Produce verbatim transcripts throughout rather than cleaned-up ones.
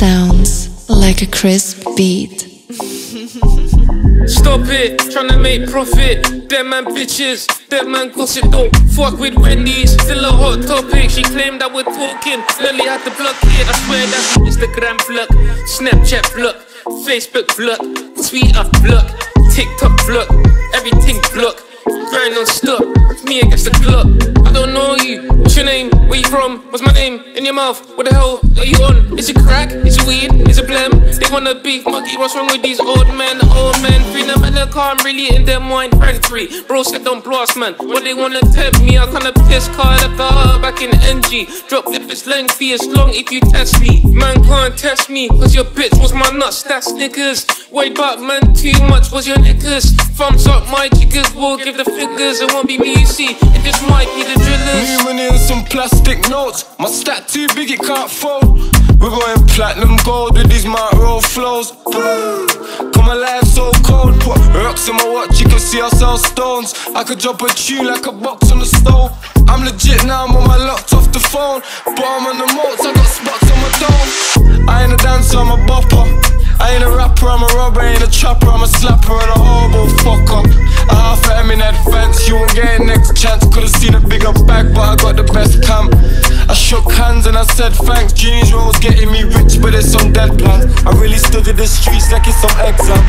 sounds like a crisp beat. Stop it, tryna make profit. Them man bitches, them man gossip. Don't fuck with Wendy's, still a hot topic. She claimed that we're talking, Lily had to block it. I swear that's Instagram block, Snapchat block, Facebook block, Twitter block, TikTok block, everything block. Grind non stop, me against the clock. I don't know you, what's your name? Where you from? What's my name? In your mouth, what the hell are you on? Is it crack? Is it weed? Is it blem? They wanna beef monkey, what's wrong with these old men? Old men, free them in the car, I'm really in their mind, rent free. Bro said don't blast man, what they wanna tempt me? I kinda piss car left the heart back in N G. Drop if it's lengthy, it's long if you test me. Man can't test me, cause your bitch was my nuts, that's niggas. Way back man, too much was your niggas. Thumbs up my chickers, we'll give the figures. It won't be me you see, it just might be the drillers. New money and some plastic notes. My stack too big, it can't fold. We're going platinum gold with these Mount Roll flows. Come alive so cold. Put rocks in my watch, you can see I sell stones. I could drop a tune like a box on the stove. I'm legit now, I'm on my locked off the phone. But I'm on the moats, I got spots on my dome. I ain't a dancer, I'm a bopper. I ain't a rapper, I'm a robber, I ain't a trapper, I'm a slapper and a horrible fucker. A half a M in advance, you won't get a next chance. Could've seen a bigger bag, but I got the best cam. I shook hands and I said thanks. Genius rolls getting me rich, but it's some dead plans. I really stood in the streets like it's some exam.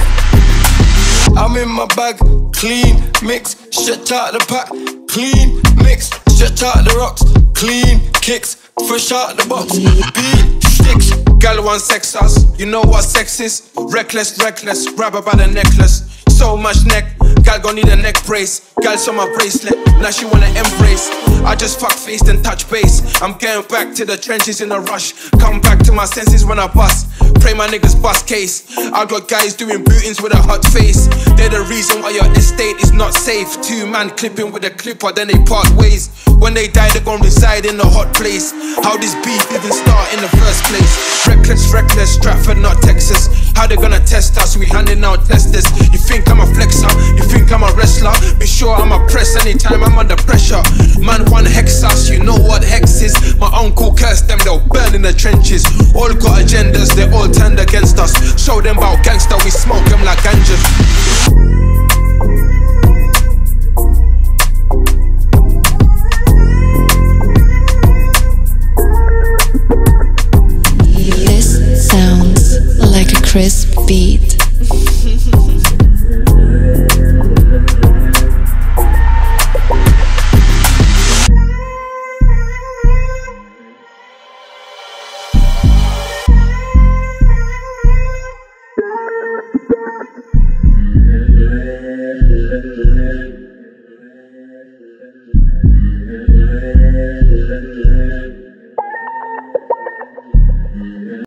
I'm in my bag, clean, mix, stretch out the pack. Clean, mix, stretch out the rocks. Clean, kicks, fresh out the box. Beat, sticks. Gal want sex us, you know what sex is. Reckless, reckless, grab her by the necklace. So much neck, gal gon' need a neck brace. Gal saw my bracelet, now she wanna embrace. I just fuck face and touch base. I'm getting back to the trenches in a rush. Come back to my senses when I bust. Pray my niggas bust case. I got guys doing bootings with a hot face. They're the reason why your estate is not safe. Two man clipping with a clipper, then they part ways. When they die, they're gonna reside in a hot place. How this beef even start in the first place? Reckless, reckless, Stratford, not Texas. How they gonna test us? We handing out testers. You think I'm a flexer? You think I'm a wrestler? Be sure I'm a press anytime I'm under pressure. Man, one hex us, you know what hex is. My uncle cursed them, they'll burn in the trenches. All got agendas, they all turned against us. Show them about gangster, we smoke them like ganja. This sounds like a crisp beat. Yeah.